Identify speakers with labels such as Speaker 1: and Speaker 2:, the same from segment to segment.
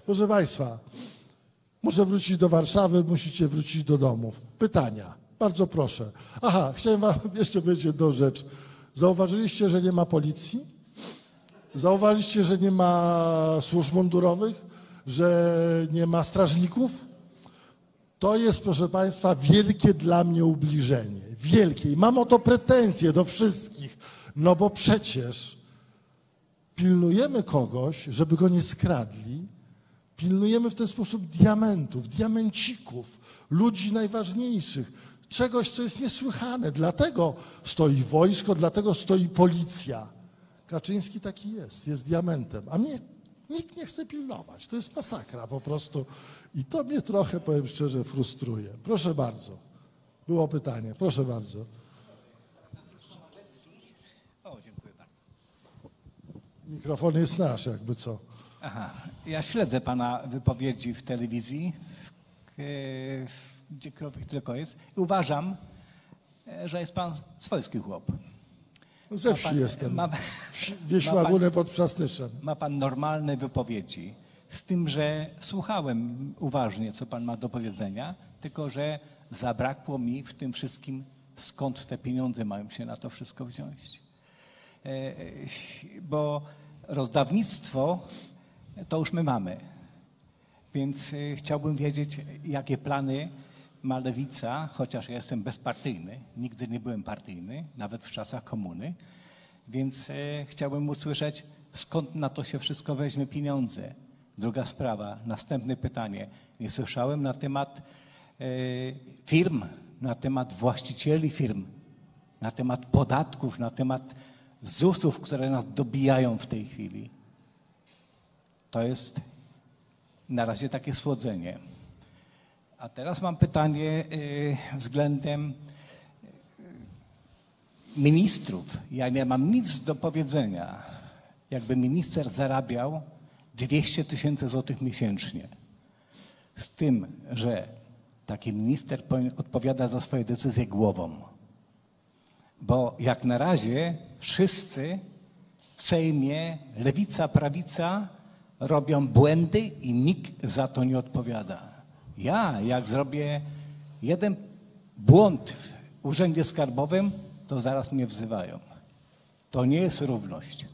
Speaker 1: Proszę Państwa, muszę wrócić do Warszawy, musicie wrócić do domów. Pytania. Bardzo proszę. Aha, chciałem wam jeszcze powiedzieć jedną rzecz. Zauważyliście, że nie ma policji? Zauważyliście, że nie ma służb mundurowych? Że nie ma strażników? To jest, proszę Państwa, wielkie dla mnie ubliżenie. Wielkie. I mam o to pretensje do wszystkich. No bo przecież pilnujemy kogoś, żeby go nie skradli. Pilnujemy w ten sposób diamentów, diamencików, ludzi najważniejszych. Czegoś, co jest niesłychane. Dlatego stoi wojsko, dlatego stoi policja. Kaczyński taki jest diamentem. A mnie nikt nie chce pilnować. To jest masakra po prostu. I to mnie trochę, powiem szczerze, frustruje. Proszę bardzo. Było pytanie. Proszę bardzo.
Speaker 2: O, dziękuję bardzo.
Speaker 1: Mikrofon jest nasz, jakby co.
Speaker 2: Aha, ja śledzę pana wypowiedzi w telewizji, gdziekolwiek tylko jest, i uważam, że jest pan swojski chłop.
Speaker 1: Ze wsi jestem. Wieś Łagunę pod Przasnyszem.
Speaker 2: Ma pan normalne wypowiedzi, z tym, że słuchałem uważnie, co pan ma do powiedzenia, tylko że zabrakło mi w tym wszystkim, skąd te pieniądze mają się na to wszystko wziąć. Bo rozdawnictwo to już my mamy. Więc chciałbym wiedzieć, jakie plany ma Lewica, chociaż ja jestem bezpartyjny, nigdy nie byłem partyjny, nawet w czasach komuny, więc chciałbym usłyszeć, skąd na to się wszystko weźmie pieniądze. Druga sprawa, następne pytanie. Nie słyszałem na temat firm, na temat właścicieli firm, na temat podatków, na temat ZUS-ów, które nas dobijają w tej chwili. To jest na razie takie słodzenie. A teraz mam pytanie względem ministrów. Ja nie mam nic do powiedzenia. Jakby minister zarabiał 200 000 złotych miesięcznie. Z tym, że taki minister odpowiada za swoje decyzje głową. Bo jak na razie wszyscy w Sejmie, lewica, prawica robią błędy i nikt za to nie odpowiada. Ja, jak zrobię jeden błąd w urzędzie skarbowym, to zaraz mnie wzywają. To nie jest równość.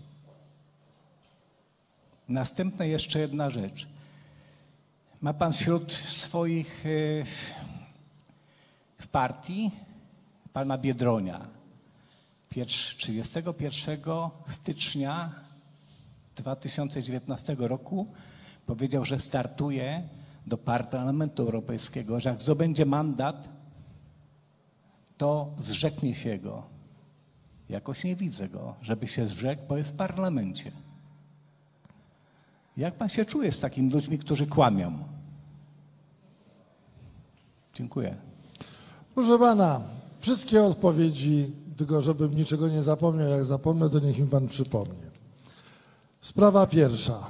Speaker 2: Następna jeszcze jedna rzecz. Ma pan wśród swoich w partii pana Biedronia. 31 stycznia 2019 roku powiedział, że startuje do Parlamentu Europejskiego, że jak zdobędzie mandat, to zrzeknie się go. Jakoś nie widzę go, żeby się zrzekł, bo jest w parlamencie. Jak pan się czuje z takimi ludźmi, którzy kłamią? Dziękuję.
Speaker 1: Proszę pana, wszystkie odpowiedzi, tylko żebym niczego nie zapomniał, jak zapomnę, to niech mi pan przypomnie. Sprawa pierwsza.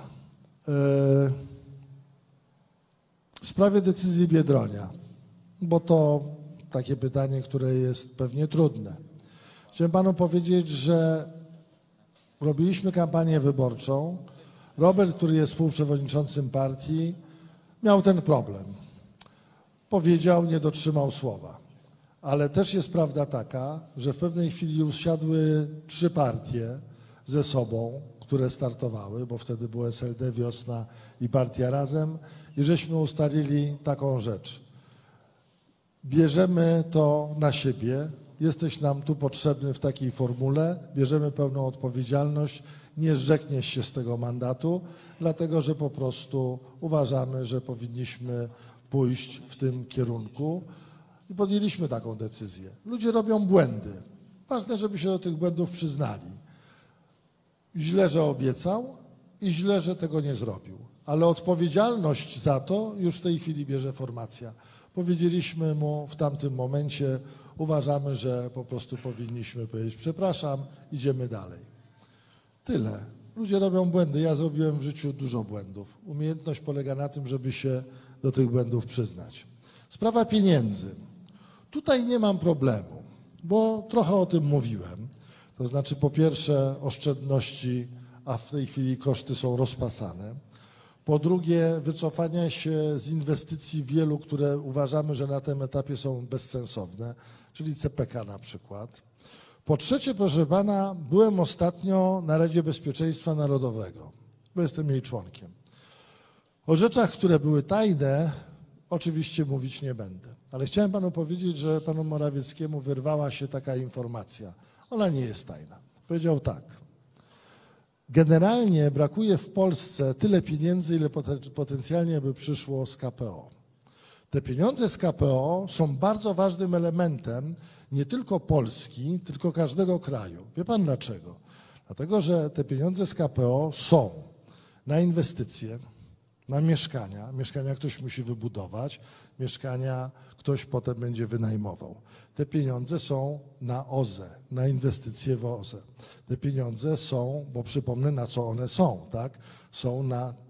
Speaker 1: W sprawie decyzji Biedronia, bo to takie pytanie, które jest pewnie trudne. Chciałem panu powiedzieć, że robiliśmy kampanię wyborczą. Robert, który jest współprzewodniczącym partii, miał ten problem. Powiedział, nie dotrzymał słowa. Ale też jest prawda taka, że w pewnej chwili usiadły 3 partie ze sobą, które startowały, bo wtedy było SLD, Wiosna i Partia Razem, i żeśmy ustalili taką rzecz. Bierzemy to na siebie, jesteś nam tu potrzebny w takiej formule, bierzemy pełną odpowiedzialność, nie zrzekniesz się z tego mandatu, dlatego że po prostu uważamy, że powinniśmy pójść w tym kierunku i podjęliśmy taką decyzję. Ludzie robią błędy. Ważne, żeby się do tych błędów przyznali. Źle, że obiecał i źle, że tego nie zrobił. Ale odpowiedzialność za to już w tej chwili bierze formacja. Powiedzieliśmy mu w tamtym momencie, uważamy, że po prostu powinniśmy powiedzieć przepraszam, idziemy dalej. Tyle. Ludzie robią błędy. Ja zrobiłem w życiu dużo błędów. Umiejętność polega na tym, żeby się do tych błędów przyznać. Sprawa pieniędzy. Tutaj nie mam problemu, bo trochę o tym mówiłem. To znaczy po pierwsze oszczędności, a w tej chwili koszty są rozpasane. Po drugie, wycofania się z inwestycji wielu, które uważamy, że na tym etapie są bezsensowne, czyli CPK na przykład. Po trzecie, proszę pana, byłem ostatnio na Radzie Bezpieczeństwa Narodowego, bo jestem jej członkiem. O rzeczach, które były tajne, oczywiście mówić nie będę. Ale chciałem panu powiedzieć, że panu Morawieckiemu wyrwała się taka informacja. Ona nie jest tajna. Powiedział tak. Generalnie brakuje w Polsce tyle pieniędzy, ile potencjalnie by przyszło z KPO. Te pieniądze z KPO są bardzo ważnym elementem nie tylko Polski, tylko każdego kraju. Wie pan dlaczego? Dlatego, że te pieniądze z KPO są na inwestycje, na mieszkania. Mieszkania ktoś musi wybudować, mieszkania ktoś potem będzie wynajmował. Te pieniądze są na OZE, na inwestycje w OZE. Te pieniądze są, bo przypomnę na co one są, tak? Są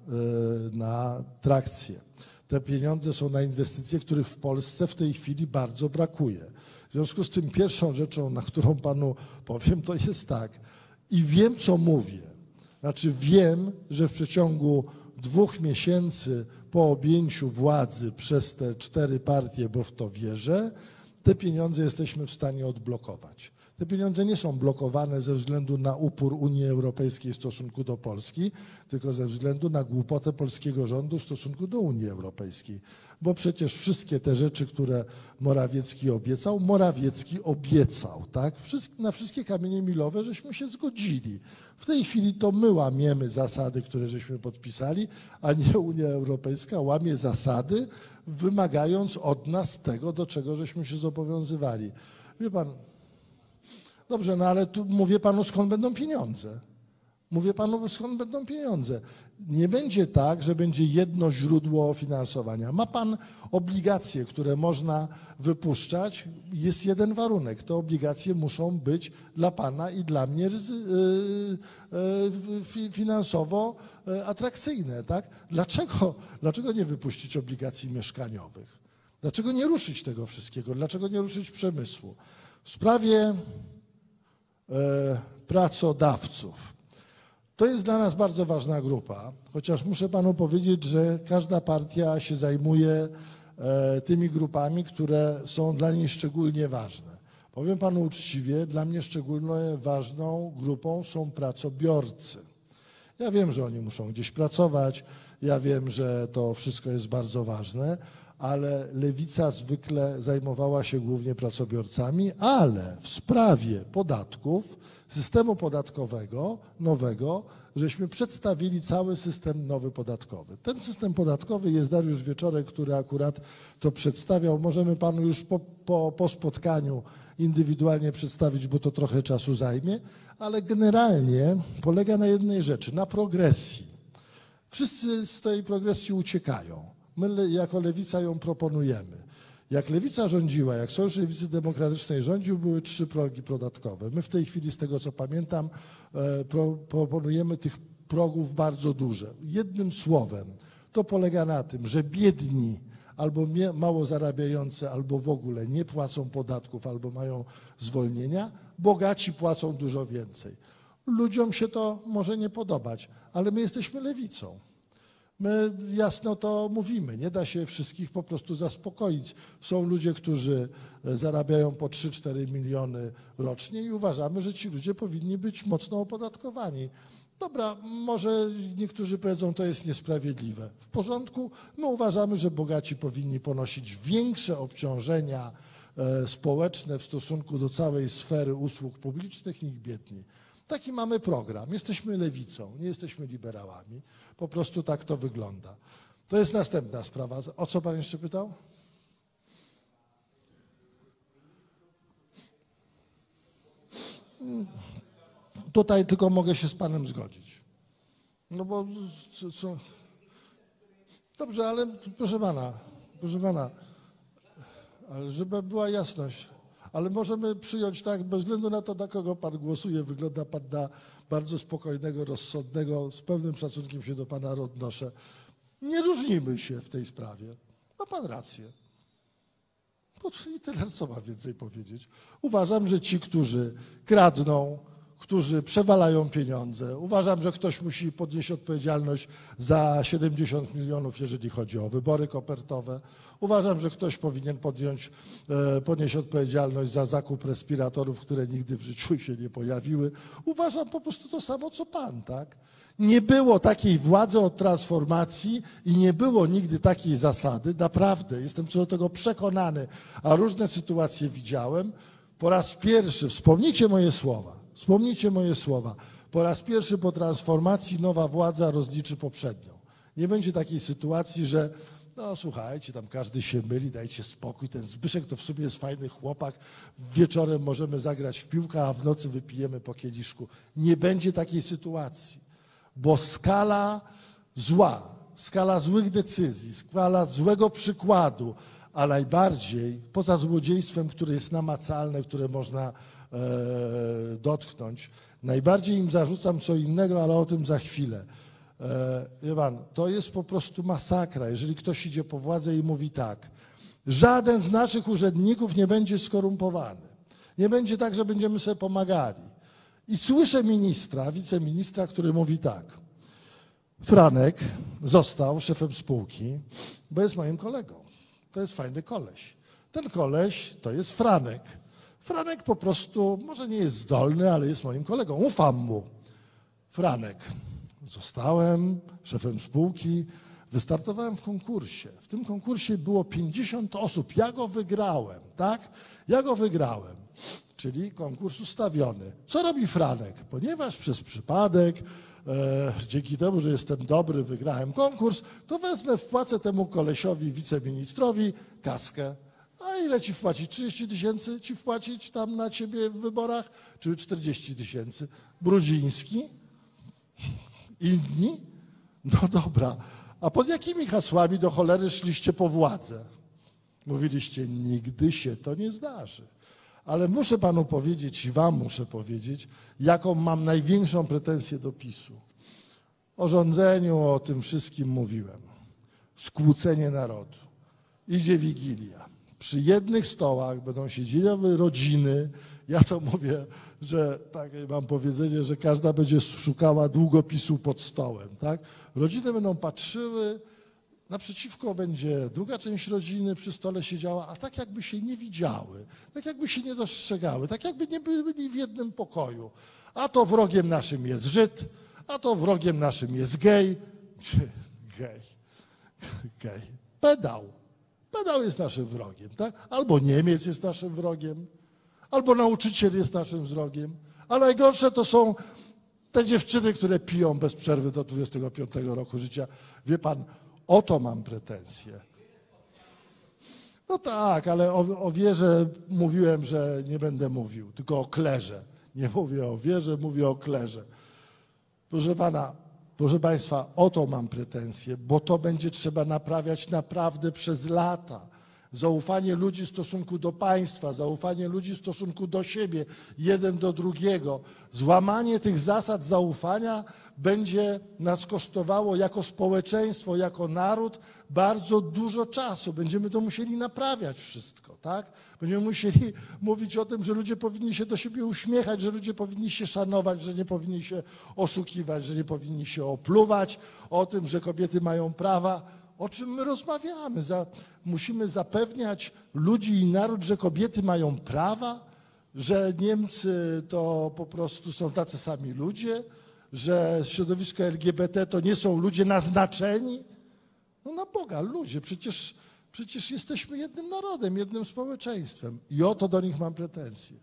Speaker 1: na trakcje. Te pieniądze są na inwestycje, których w Polsce w tej chwili bardzo brakuje. W związku z tym pierwszą rzeczą, na którą panu powiem, to jest tak. I wiem, co mówię. Znaczy wiem, że w przeciągu 2 miesięcy po objęciu władzy przez te 4 partie, bo w to wierzę, te pieniądze jesteśmy w stanie odblokować. Te pieniądze nie są blokowane ze względu na upór Unii Europejskiej w stosunku do Polski, tylko ze względu na głupotę polskiego rządu w stosunku do Unii Europejskiej. Bo przecież wszystkie te rzeczy, które Morawiecki obiecał, tak? Na wszystkie kamienie milowe żeśmy się zgodzili. W tej chwili to my łamiemy zasady, które żeśmy podpisali, a nie Unia Europejska łamie zasady, wymagając od nas tego, do czego żeśmy się zobowiązywali. Wie pan, dobrze, no ale tu mówię panu, skąd będą pieniądze. Mówię panu, skąd będą pieniądze. Nie będzie tak, że będzie jedno źródło finansowania. Ma pan obligacje, które można wypuszczać. Jest jeden warunek. Te obligacje muszą być dla pana i dla mnie finansowo atrakcyjne. Tak? Dlaczego nie wypuścić obligacji mieszkaniowych? Dlaczego nie ruszyć tego wszystkiego? Dlaczego nie ruszyć przemysłu? W sprawie pracodawców. To jest dla nas bardzo ważna grupa, chociaż muszę panu powiedzieć, że każda partia się zajmuje tymi grupami, które są dla niej szczególnie ważne. Powiem panu uczciwie, dla mnie szczególnie ważną grupą są pracobiorcy. Ja wiem, że oni muszą gdzieś pracować, ja wiem, że to wszystko jest bardzo ważne, ale lewica zwykle zajmowała się głównie pracobiorcami, ale w sprawie podatków, systemu podatkowego nowego, żeśmy przedstawili cały system nowy podatkowy. Ten system podatkowy jest Dariusz Wieczorek, który akurat to przedstawiał. Możemy panu już po spotkaniu indywidualnie przedstawić, bo to trochę czasu zajmie, ale generalnie polega na jednej rzeczy, na progresji. Wszyscy z tej progresji uciekają. My jako lewica ją proponujemy. Jak lewica rządziła, jak Sojusz Lewicy Demokratycznej rządził, były 3 progi podatkowe. My w tej chwili, z tego co pamiętam, proponujemy tych progów bardzo duże. Jednym słowem, to polega na tym, że biedni albo mało zarabiający, albo w ogóle nie płacą podatków, albo mają zwolnienia, bogaci płacą dużo więcej. Ludziom się to może nie podobać, ale my jesteśmy lewicą. My jasno to mówimy, nie da się wszystkich po prostu zaspokoić. Są ludzie, którzy zarabiają po 3-4 miliony rocznie i uważamy, że ci ludzie powinni być mocno opodatkowani. Dobra, może niektórzy powiedzą, to jest niesprawiedliwe. W porządku, my uważamy, że bogaci powinni ponosić większe obciążenia społeczne w stosunku do całej sfery usług publicznych niż biedni. Taki mamy program. Jesteśmy lewicą, nie jesteśmy liberałami. Po prostu tak to wygląda. To jest następna sprawa. O co pan jeszcze pytał? Tutaj tylko mogę się z panem zgodzić. No bo co? Dobrze, ale proszę pana, ale żeby była jasność. Ale możemy przyjąć tak, bez względu na to, na kogo pan głosuje, wygląda pan na bardzo spokojnego, rozsądnego, z pełnym szacunkiem się do pana odnoszę. Nie różnimy się w tej sprawie. Ma pan rację. I tyle, co ma więcej powiedzieć. Uważam, że ci, którzy kradną, którzy przewalają pieniądze. Uważam, że ktoś musi podnieść odpowiedzialność za 70 milionów, jeżeli chodzi o wybory kopertowe. Uważam, że ktoś powinien ponieść odpowiedzialność za zakup respiratorów, które nigdy w życiu się nie pojawiły. Uważam po prostu to samo, co pan, tak? Nie było takiej władzy od transformacji i nie było nigdy takiej zasady. Naprawdę, jestem co do tego przekonany, a różne sytuacje widziałem. Po raz pierwszy, wspomnijcie moje słowa, po raz pierwszy po transformacji nowa władza rozliczy poprzednią. Nie będzie takiej sytuacji, że no słuchajcie, tam każdy się myli, dajcie spokój, ten Zbyszek to w sumie jest fajny chłopak, wieczorem możemy zagrać w piłkę, a w nocy wypijemy po kieliszku. Nie będzie takiej sytuacji, bo skala zła, skala złych decyzji, skala złego przykładu, a najbardziej poza złodziejstwem, które jest namacalne, które można dotknąć, najbardziej im zarzucam co innego, ale o tym za chwilę. Wie pan, to jest po prostu masakra, jeżeli ktoś idzie po władzę i mówi tak, żaden z naszych urzędników nie będzie skorumpowany. Nie będzie tak, że będziemy sobie pomagali. I słyszę ministra, wiceministra, który mówi tak, Franek został szefem spółki, bo jest moim kolegą. To jest fajny koleś. Ten koleś to jest Franek. Franek po prostu może nie jest zdolny, ale jest moim kolegą. Ufam mu. Franek. Zostałem szefem spółki, wystartowałem w konkursie. W tym konkursie było 50 osób. Ja go wygrałem, tak? Ja go wygrałem, czyli konkurs ustawiony. Co robi Franek? Ponieważ przez przypadek, dzięki temu, że jestem dobry, wygrałem konkurs, to wezmę, wpłacę temu kolesiowi, wiceministrowi kaskę. A ile ci wpłacić? 30 000 ci wpłacić tam na ciebie w wyborach? Czy 40 000? Brudziński? Inni? No dobra. A pod jakimi hasłami do cholery szliście po władzę? Mówiliście, nigdy się to nie zdarzy. Ale muszę panu powiedzieć i wam muszę powiedzieć, jaką mam największą pretensję do PiS-u. O rządzeniu, o tym wszystkim mówiłem. Skłócenie narodu. Idzie Wigilia. Przy jednych stołach będą siedziały rodziny. Ja to mówię, że takie mam powiedzenie, że każda będzie szukała długopisu pod stołem. Tak? Rodziny będą patrzyły, naprzeciwko będzie druga część rodziny przy stole siedziała, a tak jakby się nie widziały, tak jakby się nie dostrzegały, tak jakby nie byli w jednym pokoju. A to wrogiem naszym jest Żyd, a to wrogiem naszym jest gej. Gej. Pedał. Pedał jest naszym wrogiem, tak? Albo Niemiec jest naszym wrogiem, albo nauczyciel jest naszym wrogiem. A najgorsze to są te dziewczyny, które piją bez przerwy do 25 roku życia. Wie pan, o to mam pretensje. No tak, ale o wierze mówiłem, że nie będę mówił, tylko o klerze. Nie mówię o wierze, mówię o klerze. Proszę pana, proszę państwa, o to mam pretensje, bo to będzie trzeba naprawiać naprawdę przez lata. Zaufanie ludzi w stosunku do państwa, zaufanie ludzi w stosunku do siebie, jeden do drugiego. Złamanie tych zasad zaufania będzie nas kosztowało jako społeczeństwo, jako naród bardzo dużo czasu. Będziemy to musieli naprawiać wszystko, tak? Będziemy musieli mówić o tym, że ludzie powinni się do siebie uśmiechać, że ludzie powinni się szanować, że nie powinni się oszukiwać, że nie powinni się opluwać, o tym, że kobiety mają prawa. O czym my rozmawiamy? Musimy zapewniać ludzi i naród, że kobiety mają prawa, że Niemcy to po prostu są tacy sami ludzie, że środowisko LGBT to nie są ludzie naznaczeni. No na Boga, ludzie, przecież jesteśmy jednym narodem, jednym społeczeństwem i o to do nich mam pretensje.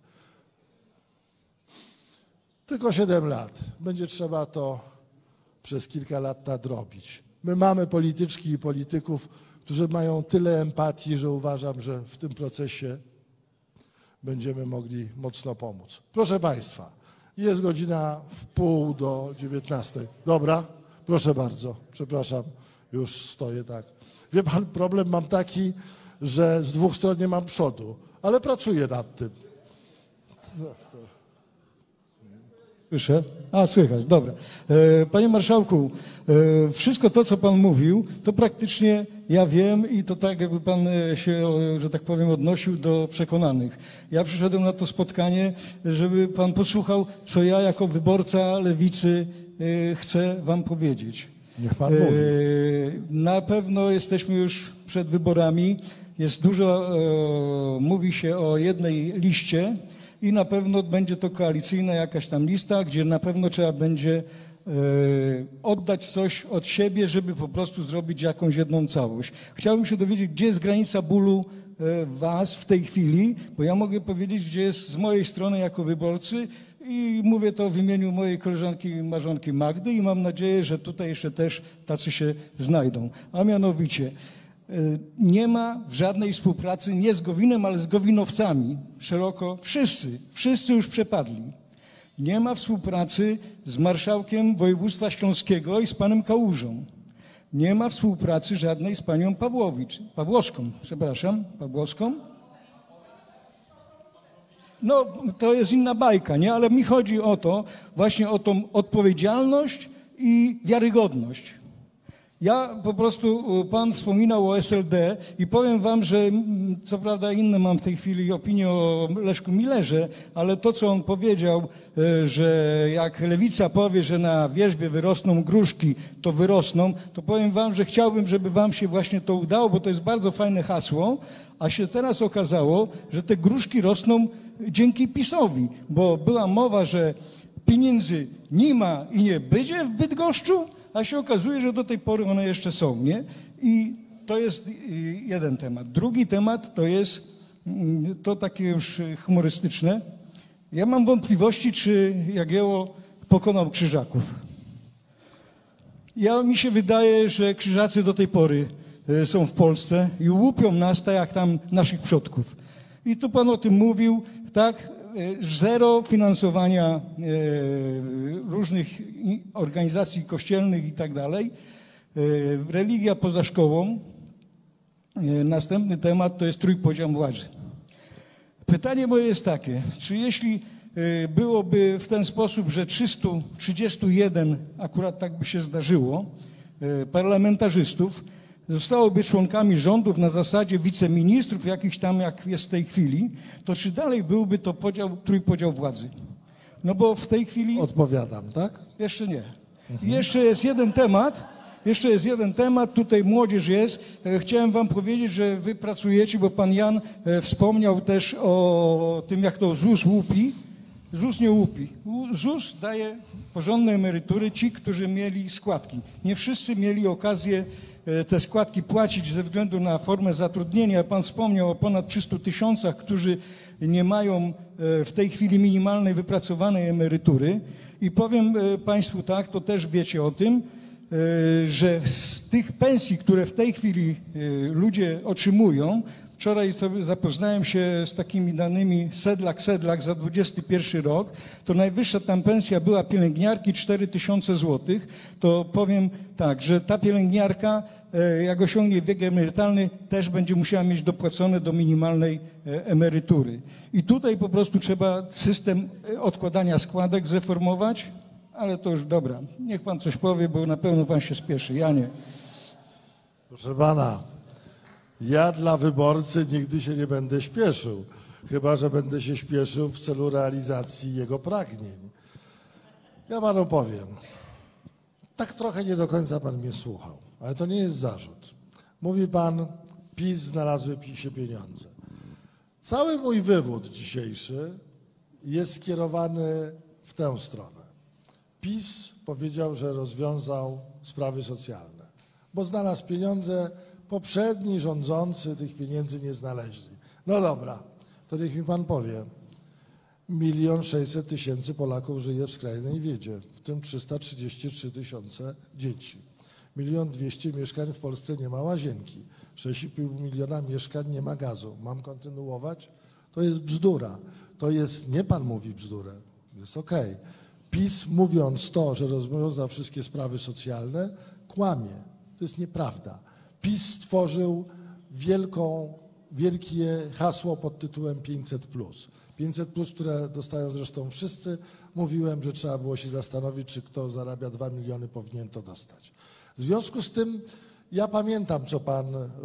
Speaker 1: Tylko 7 lat. Będzie trzeba to przez kilka lat nadrobić. My mamy polityczki i polityków, którzy mają tyle empatii, że uważam, że w tym procesie będziemy mogli mocno pomóc. Proszę państwa, jest godzina 18:30. Dobra? Proszę bardzo. Przepraszam, już stoję tak. Wie pan, problem mam taki, że z 2 stron nie mam przodu, ale pracuję nad tym.
Speaker 3: Słyszę? A, słychać, dobra. Panie marszałku, wszystko to, co pan mówił, to praktycznie Ja wiem i to tak, jakby pan się, że tak powiem, odnosił do przekonanych. Ja przyszedłem na to spotkanie, żeby pan posłuchał, co ja jako wyborca Lewicy chcę wam powiedzieć.
Speaker 1: Niech pan mówi.
Speaker 3: Na pewno jesteśmy już przed wyborami. Jest dużo, mówi się o jednej liście i na pewno będzie to koalicyjna jakaś tam lista, gdzie na pewno trzeba będzie oddać coś od siebie, żeby po prostu zrobić jakąś jedną całość. Chciałbym się dowiedzieć, gdzie jest granica bólu was w tej chwili, bo ja mogę powiedzieć, gdzie jest z mojej strony jako wyborcy i mówię to w imieniu mojej koleżanki marzonki Magdy i mam nadzieję, że tutaj jeszcze też tacy się znajdą. A mianowicie nie ma żadnej współpracy nie z Gowinem, ale z Gowinowcami. Szeroko wszyscy już przepadli. Nie ma współpracy z marszałkiem województwa śląskiego i z panem Kałużą. Nie ma współpracy żadnej z panią Pawłowską. No, to jest inna bajka, nie? Ale mi chodzi o to, właśnie o tą odpowiedzialność i wiarygodność. Ja po prostu, pan wspominał o SLD i powiem wam, że co prawda inne mam w tej chwili opinie o Leszku Millerze, ale to, co on powiedział, że jak Lewica powie, że na wierzbie wyrosną gruszki, to wyrosną, to powiem wam, że chciałbym, żeby wam się właśnie to udało, bo to jest bardzo fajne hasło, a się teraz okazało, że te gruszki rosną dzięki PiS-owi, bo była mowa, że pieniędzy nie ma i nie będzie w Bydgoszczu, a się okazuje, że do tej pory one jeszcze są, nie? I to jest jeden temat. Drugi temat to jest to takie już humorystyczne. Ja mam wątpliwości, czy Jagiełło pokonał Krzyżaków. Mi się wydaje, że Krzyżacy do tej pory są w Polsce i łupią nas tak jak tam naszych przodków. I tu pan o tym mówił, tak? Zero finansowania różnych organizacji kościelnych i tak dalej. Religia poza szkołą. Następny temat to jest trójpodział władzy. Pytanie moje jest takie, czy jeśli byłoby w ten sposób, że 331, akurat tak by się zdarzyło, parlamentarzystów, zostałoby członkami rządów na zasadzie wiceministrów, jakichś tam jak jest w tej chwili, to czy dalej byłby to trójpodział władzy? No bo w tej chwili...
Speaker 1: Odpowiadam, tak?
Speaker 3: Jeszcze nie. I jeszcze jest jeden temat, tutaj młodzież jest. Chciałem wam powiedzieć, że wy pracujecie, bo pan Jan wspomniał też o tym, jak to ZUS łupi. ZUS nie łupi. ZUS daje porządne emerytury ci, którzy mieli składki. Nie wszyscy mieli okazję te składki płacić ze względu na formę zatrudnienia. Pan wspomniał o ponad 300 000, którzy nie mają w tej chwili minimalnej wypracowanej emerytury. I powiem państwu tak, to też wiecie o tym, że z tych pensji, które w tej chwili ludzie otrzymują, wczoraj sobie zapoznałem się z takimi danymi Sedlak za 21 rok, to najwyższa tam pensja była pielęgniarki 4000 zł. To powiem tak, że ta pielęgniarka, jak osiągnie wiek emerytalny, też będzie musiała mieć dopłacone do minimalnej emerytury. I tutaj po prostu trzeba system odkładania składek zreformować, ale to już dobra. Niech pan coś powie, bo na pewno pan się spieszy. Ja nie.
Speaker 1: Proszę pana, ja dla wyborcy nigdy się nie będę śpieszył, chyba że będę się śpieszył w celu realizacji jego pragnień. Ja panu powiem, tak trochę nie do końca pan mnie słuchał, ale to nie jest zarzut. Mówi pan, PiS znalazły się pieniądze. Cały mój wywód dzisiejszy jest skierowany w tę stronę. PiS powiedział, że rozwiązał sprawy socjalne, bo znalazł pieniądze, poprzedni rządzący tych pieniędzy nie znaleźli. No dobra, to niech mi pan powie. 1 600 000 Polaków żyje w skrajnej biedzie, w tym 333 000 dzieci. 1 200 000 mieszkań w Polsce nie ma łazienki. 6,5 miliona mieszkań nie ma gazu. Mam kontynuować? To jest bzdura. To jest, nie pan mówi bzdurę, jest okej. PiS, mówiąc to, że rozwiązał wszystkie sprawy socjalne, kłamie. To jest nieprawda. PiS stworzył wielkie hasło pod tytułem 500+. 500+, które dostają zresztą wszyscy. Mówiłem, że trzeba było się zastanowić, czy kto zarabia 2 miliony powinien to dostać. W związku z tym Ja pamiętam, co pan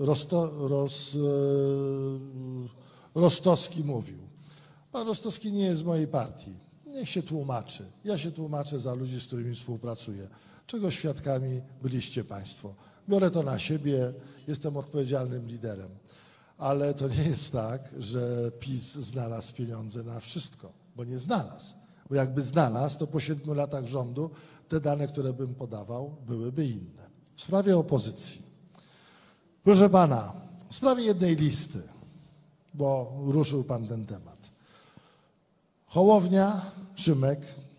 Speaker 1: Rostowski mówił. Pan Rostowski nie jest z mojej partii. Niech się tłumaczy. Ja się tłumaczę za ludzi, z którymi współpracuję. Czego świadkami byliście państwo. Biorę to na siebie, jestem odpowiedzialnym liderem. Ale to nie jest tak, że PiS znalazł pieniądze na wszystko, bo nie znalazł. Bo jakby znalazł, to po 7 latach rządu te dane, które bym podawał, byłyby inne. W sprawie opozycji. Proszę pana, w sprawie jednej listy, bo ruszył pan ten temat. Hołownia, Szymek,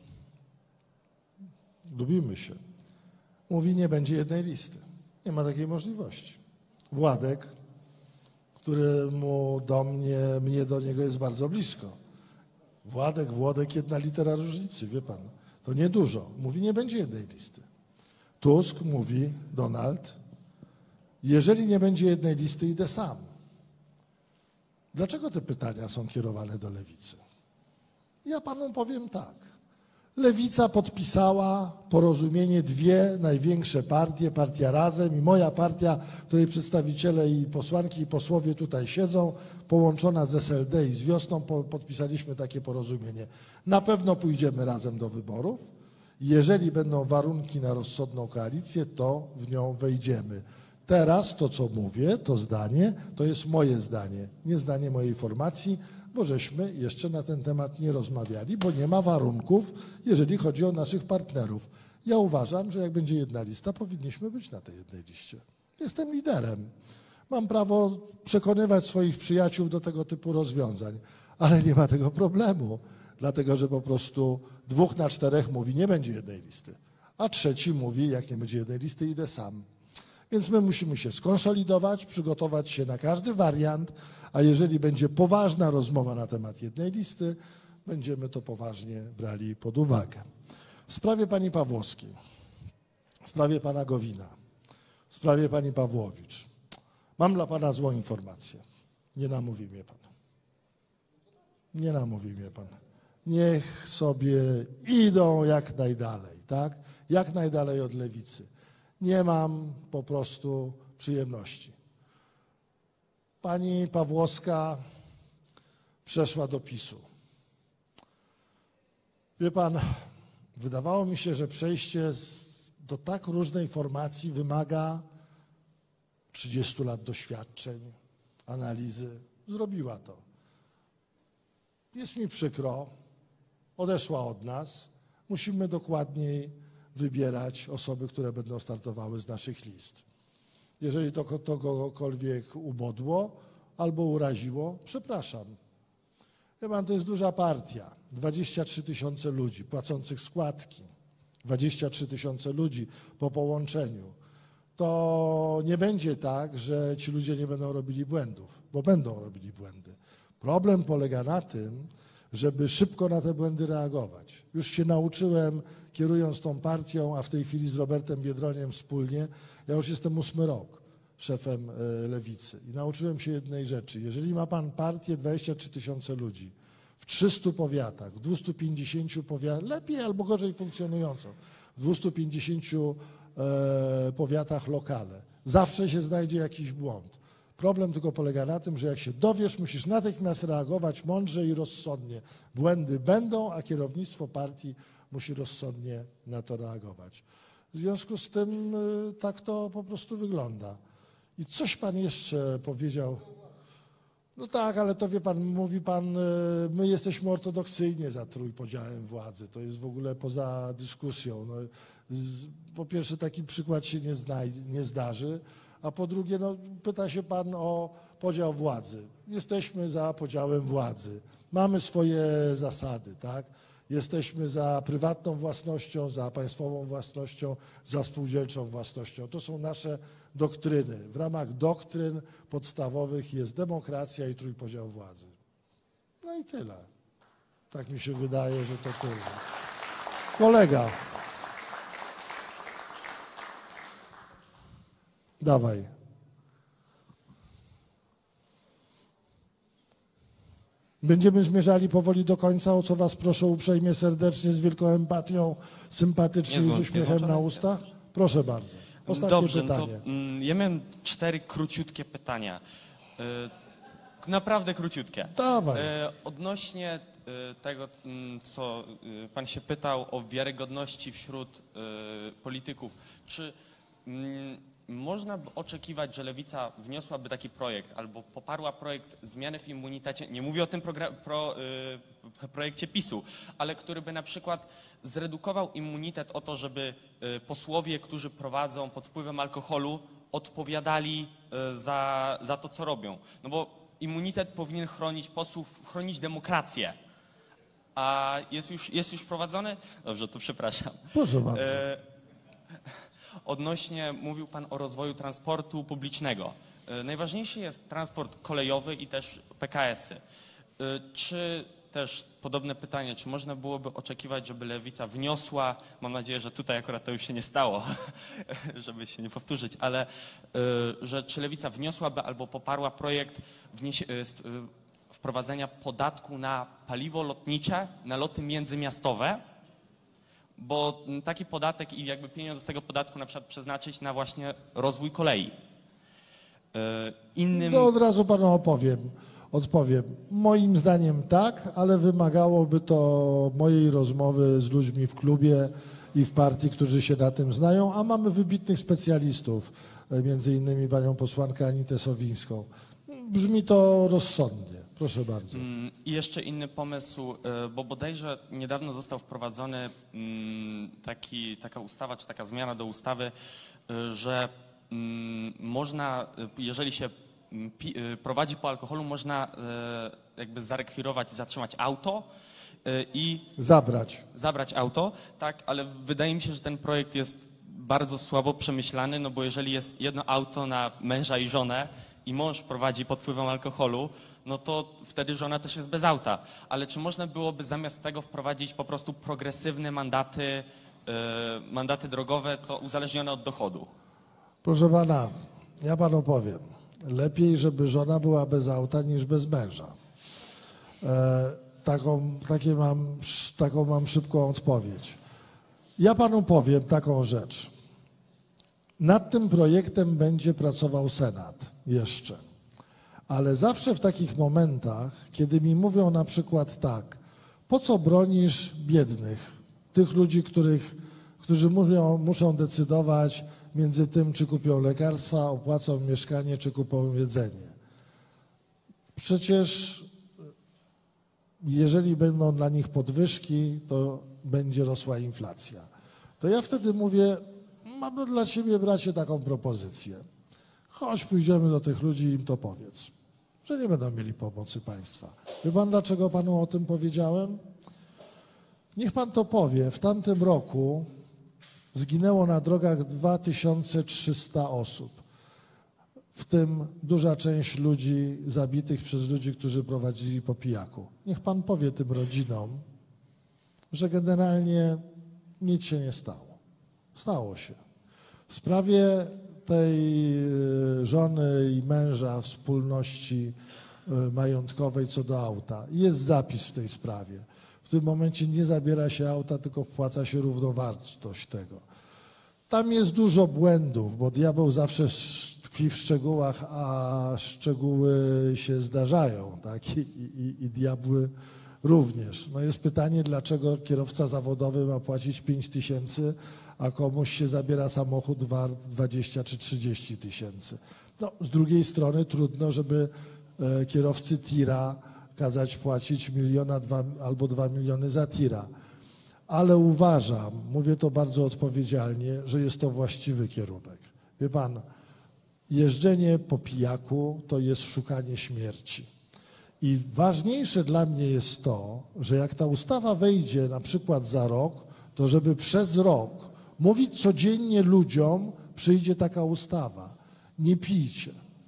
Speaker 1: lubimy się, mówi, nie będzie jednej listy. Nie ma takiej możliwości. Władek, któremu mnie do niego jest bardzo blisko. Włodek, jedna litera różnicy, wie pan. To niedużo. Mówi, nie będzie jednej listy. Tusk mówi, Donald, jeżeli nie będzie jednej listy, idę sam. Dlaczego te pytania są kierowane do Lewicy? Ja panu powiem tak. Lewica podpisała porozumienie, dwie największe partie, partia Razem i moja partia, której przedstawiciele i posłanki i posłowie tutaj siedzą, połączona z SLD i z Wiosną, podpisaliśmy takie porozumienie. Na pewno pójdziemy razem do wyborów. Jeżeli będą warunki na rozsądną koalicję, to w nią wejdziemy. Teraz to, co mówię, to zdanie, to jest moje zdanie, nie zdanie mojej formacji, bo żeśmy jeszcze na ten temat nie rozmawiali, bo nie ma warunków, jeżeli chodzi o naszych partnerów. Ja uważam, że jak będzie jedna lista, powinniśmy być na tej jednej liście. Jestem liderem. Mam prawo przekonywać swoich przyjaciół do tego typu rozwiązań, ale nie ma tego problemu, dlatego że po prostu 2 na 4 mówi, nie będzie jednej listy, a 3 mówi, jak nie będzie jednej listy, idę sam. Więc my musimy się skonsolidować, przygotować się na każdy wariant, a jeżeli będzie poważna rozmowa na temat jednej listy, będziemy to poważnie brali pod uwagę. W sprawie pani Pawłowskiej, w sprawie pana Gowina, w sprawie pani Pawłowicz, mam dla pana złą informację. Nie namówi mnie pan. Nie namówi mnie pan. Niech sobie idą jak najdalej, tak? Jak najdalej od Lewicy. Nie mam po prostu przyjemności. Pani Pawłowska przeszła do PiS-u. Wie pan, wydawało mi się, że przejście do tak różnej formacji wymaga 30 lat doświadczeń, analizy. Zrobiła to. Jest mi przykro, odeszła od nas. Musimy dokładniej wybierać osoby, które będą startowały z naszych list. Jeżeli to kogokolwiek ubodło albo uraziło, przepraszam. Wie pan, to jest duża partia. 23 000 ludzi płacących składki. 23 000 ludzi po połączeniu. To nie będzie tak, że ci ludzie nie będą robili błędów, bo będą robili błędy. Problem polega na tym, żeby szybko na te błędy reagować. Już się nauczyłem, kierując tą partią, a w tej chwili z Robertem Biedroniem wspólnie, ja już jestem 8 rok szefem Lewicy i nauczyłem się jednej rzeczy. Jeżeli ma pan partię 23 000 ludzi w 300 powiatach, w 250 powiatach, lepiej albo gorzej funkcjonującą, w 250 powiatach lokale, zawsze się znajdzie jakiś błąd. Problem tylko polega na tym, że jak się dowiesz, musisz natychmiast reagować mądrze i rozsądnie. Błędy będą, a kierownictwo partii musi rozsądnie na to reagować. W związku z tym tak to po prostu wygląda. I coś pan jeszcze powiedział. No tak, ale to wie pan, mówi pan, my jesteśmy ortodoksyjnie za trójpodziałem władzy. To jest w ogóle poza dyskusją. No, po pierwsze taki przykład się nie zdarzy. A po drugie, no, pyta się pan o podział władzy. Jesteśmy za podziałem władzy. Mamy swoje zasady, tak? Jesteśmy za prywatną własnością, za państwową własnością, za spółdzielczą własnością. To są nasze doktryny. W ramach doktryn podstawowych jest demokracja i trójpodział władzy. No i tyle. Tak mi się wydaje, że to tyle. Kolega. Dawaj. Będziemy zmierzali powoli do końca, o co was proszę uprzejmie, serdecznie, z wielką empatią, sympatycznie i z uśmiechem na ustach. Proszę bardzo. Ostatnie
Speaker 4: Dobrze,
Speaker 1: pytanie.
Speaker 4: ja miałem 4 króciutkie pytania. Naprawdę króciutkie.
Speaker 1: Dawaj.
Speaker 4: Odnośnie tego, co pan się pytał o wiarygodności wśród polityków. Czy można by oczekiwać, że Lewica wniosłaby taki projekt albo poparła projekt zmiany w immunitecie, nie mówię o tym projekcie PiS-u, ale który by na przykład zredukował immunitet o to, żeby posłowie, którzy prowadzą pod wpływem alkoholu, odpowiadali za to, co robią. No bo immunitet powinien chronić posłów, chronić demokrację. A jest już prowadzony? Dobrze, to przepraszam.
Speaker 1: Proszę bardzo.
Speaker 4: Odnośnie, mówił pan o rozwoju transportu publicznego. Najważniejszy jest transport kolejowy i też PKS-y. Czy też podobne pytanie, czy można byłoby oczekiwać, żeby Lewica wniosła, mam nadzieję, że tutaj akurat to już się nie stało, żeby się nie powtórzyć, ale że czy Lewica wniosłaby albo poparła projekt wprowadzenia podatku na paliwo lotnicze, na loty międzymiastowe, bo taki podatek i jakby pieniądze z tego podatku na przykład przeznaczyć na właśnie rozwój kolei.
Speaker 1: No od razu panu odpowiem. Moim zdaniem tak, ale wymagałoby to mojej rozmowy z ludźmi w klubie i w partii, którzy się na tym znają, a mamy wybitnych specjalistów, między innymi panią posłankę Anitę Sowińską. Brzmi to rozsądnie. Proszę bardzo.
Speaker 4: I jeszcze inny pomysł, bo bodajże niedawno został wprowadzony taka ustawa, czy taka zmiana do ustawy, że można, jeżeli się prowadzi po alkoholu, można jakby zarekwirować i zatrzymać auto i zabrać auto, tak, ale wydaje mi się, że ten projekt jest bardzo słabo przemyślany, no bo jeżeli jest jedno auto na męża i żonę i mąż prowadzi pod wpływem alkoholu, no to wtedy żona też jest bez auta. Ale czy można byłoby zamiast tego wprowadzić po prostu progresywne mandaty drogowe, to uzależnione od dochodu?
Speaker 1: Proszę pana, ja panu powiem. Lepiej, żeby żona była bez auta niż bez męża. Taką mam szybką odpowiedź. Ja panu powiem taką rzecz. Nad tym projektem będzie pracował Senat jeszcze. Ale zawsze w takich momentach, kiedy mi mówią na przykład tak, po co bronisz biednych, tych ludzi, którzy muszą decydować między tym, czy kupią lekarstwa, opłacą mieszkanie, czy kupią jedzenie. Przecież jeżeli będą dla nich podwyżki, to będzie rosła inflacja. To ja wtedy mówię, mamy dla ciebie, bracie, taką propozycję. Chodź, pójdziemy do tych ludzi i im to powiedz, że nie będą mieli pomocy państwa. Wie pan, dlaczego panu o tym powiedziałem? Niech pan to powie. W tamtym roku zginęło na drogach 2300 osób, w tym duża część ludzi zabitych przez ludzi, którzy prowadzili po pijaku. Niech pan powie tym rodzinom, że generalnie nic się nie stało. Stało się. W sprawie tej żony i męża wspólności majątkowej co do auta jest zapis w tej sprawie. W tym momencie nie zabiera się auta, tylko wpłaca się równowartość tego. Tam jest dużo błędów, bo diabeł zawsze tkwi w szczegółach, a szczegóły się zdarzają, tak? I diabły również. No jest pytanie, dlaczego kierowca zawodowy ma płacić 5 000, a komuś się zabiera samochód wart 20 czy 30 tysięcy. No, z drugiej strony trudno, żeby kierowcy tira kazać płacić 1 miliona albo 2 miliony za tira. Ale uważam, mówię to bardzo odpowiedzialnie, że jest to właściwy kierunek. Wie pan, jeżdżenie po pijaku to jest szukanie śmierci. I ważniejsze dla mnie jest to, że jak ta ustawa wejdzie na przykład za rok, to żeby przez rok mówić codziennie ludziom, przyjdzie taka ustawa. Nie pijcie.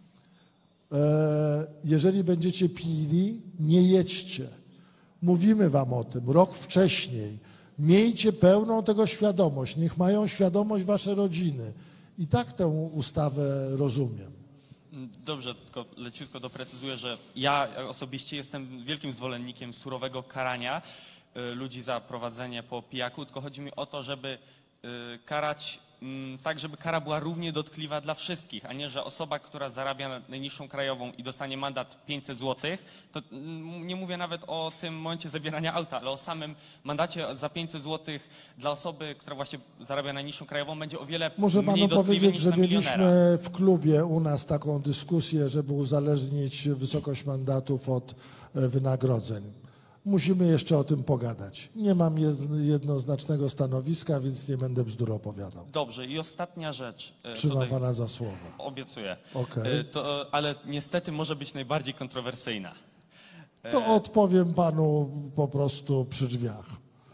Speaker 1: Jeżeli będziecie pili, nie jedźcie. Mówimy wam o tym rok wcześniej. Miejcie pełną tego świadomość. Niech mają świadomość wasze rodziny. I tak tę ustawę rozumiem.
Speaker 4: Dobrze, tylko leciutko doprecyzuję, że ja osobiście jestem wielkim zwolennikiem surowego karania ludzi za prowadzenie po pijaku, tylko chodzi mi o to, żeby karać tak, żeby kara była równie dotkliwa dla wszystkich, a nie, że osoba, która zarabia najniższą krajową i dostanie mandat 500 zł, to nie mówię nawet o tym momencie zabierania auta, ale o samym mandacie za 500 zł dla osoby, która właśnie zarabia najniższą krajową, będzie o wiele
Speaker 1: Muszę
Speaker 4: mniej
Speaker 1: panu
Speaker 4: dotkliwy
Speaker 1: powiedzieć,
Speaker 4: niż
Speaker 1: że
Speaker 4: na milionera.
Speaker 1: mieliśmy w klubie u nas taką dyskusję, żeby uzależnić wysokość mandatów od wynagrodzeń. Musimy jeszcze o tym pogadać. Nie mam jednoznacznego stanowiska, więc nie będę bzdur opowiadał.
Speaker 4: Dobrze, i ostatnia rzecz.
Speaker 1: Trzymam
Speaker 4: tutaj
Speaker 1: pana za słowo.
Speaker 4: obiecuję.
Speaker 1: Okej.
Speaker 4: Ale niestety może być najbardziej kontrowersyjna.
Speaker 1: To odpowiem panu po prostu przy drzwiach.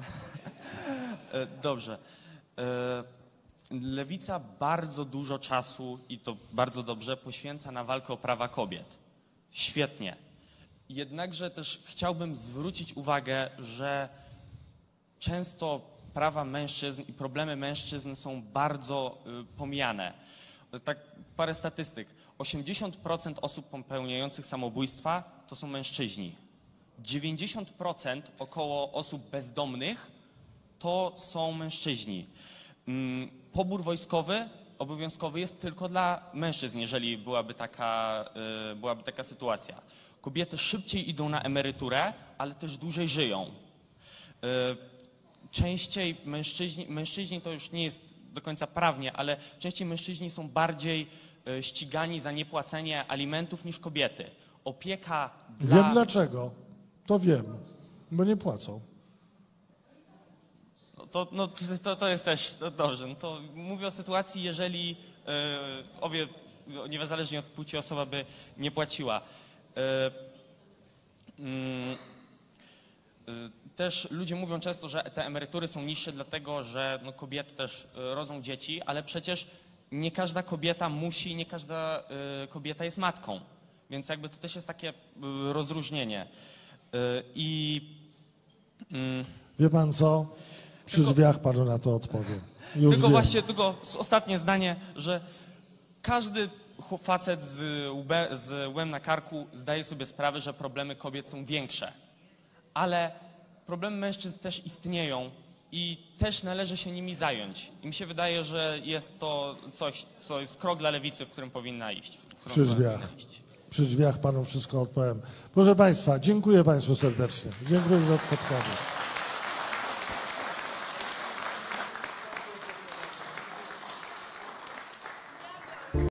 Speaker 4: Dobrze. Lewica bardzo dużo czasu, i to bardzo dobrze, poświęca na walkę o prawa kobiet. Świetnie. Jednakże też chciałbym zwrócić uwagę, że często prawa mężczyzn i problemy mężczyzn są bardzo pomijane. Tak parę statystyk. 80% osób popełniających samobójstwa to są mężczyźni. 90% około osób bezdomnych to są mężczyźni. Pobór wojskowy obowiązkowy jest tylko dla mężczyzn, jeżeli byłaby taka sytuacja. Kobiety szybciej idą na emeryturę, ale też dłużej żyją. Częściej mężczyźni to już nie jest do końca prawnie, ale częściej mężczyźni są bardziej ścigani za niepłacenie alimentów niż kobiety. Opieka dla...
Speaker 1: Wiem dlaczego. To wiem, bo nie płacą.
Speaker 4: To jest też dobrze. No to mówię o sytuacji, jeżeli obie, niezależnie od płci, osoba by nie płaciła. Też ludzie mówią często, że te emerytury są niższe dlatego, że kobiety też rodzą dzieci, ale przecież nie każda kobieta musi, nie każda kobieta jest matką. Więc jakby to też jest takie rozróżnienie.
Speaker 1: Wie pan co? Przy drzwiach panu na to odpowiem. Już
Speaker 4: Tylko
Speaker 1: wiem.
Speaker 4: właśnie, ostatnie zdanie, że każdy facet z łbem na karku zdaje sobie sprawę, że problemy kobiet są większe. Ale problemy mężczyzn też istnieją i też należy się nimi zająć. I mi się wydaje, że jest to coś, co jest krok dla lewicy, w którym powinna iść.
Speaker 1: Przy drzwiach. Przy drzwiach panu wszystko odpowiem. Proszę państwa, dziękuję państwu serdecznie. Dziękuję za spotkanie.